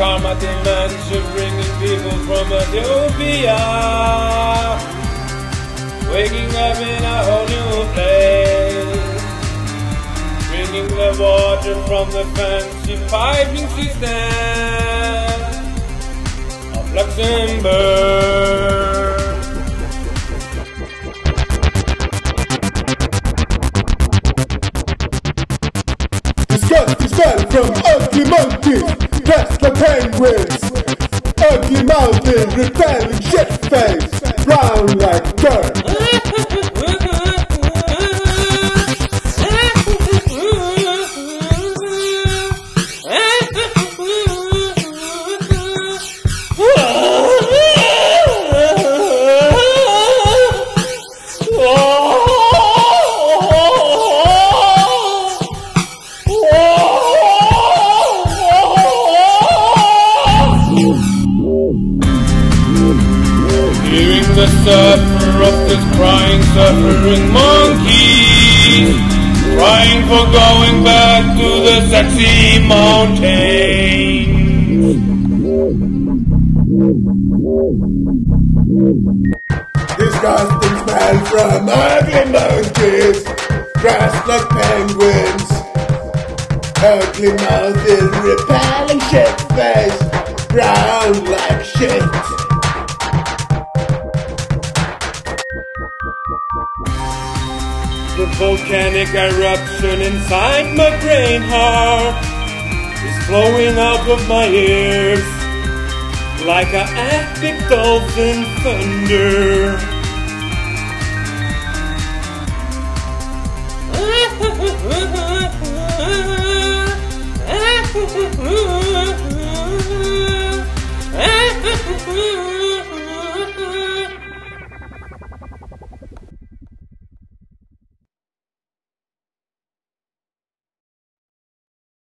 Karmatin man bringing people from Ethiopia, waking up in a whole new place, drinking the water from the fancy piping system of Luxembourg. Disgusting smell from ugly monkeys, dressed like penguins. Ugly mountain, repelling shit face, brown like dirt. Hearing the suffer of this crying, suffering monkey, crying for going back to the sexy mountains. Disgusting smell from ugly monkeys, dressed like penguins. Ugly mountain, repelling shit face, brown like shit. The volcanic eruption inside my brain heart is flowing out of my ears like an epic dolphin thunder.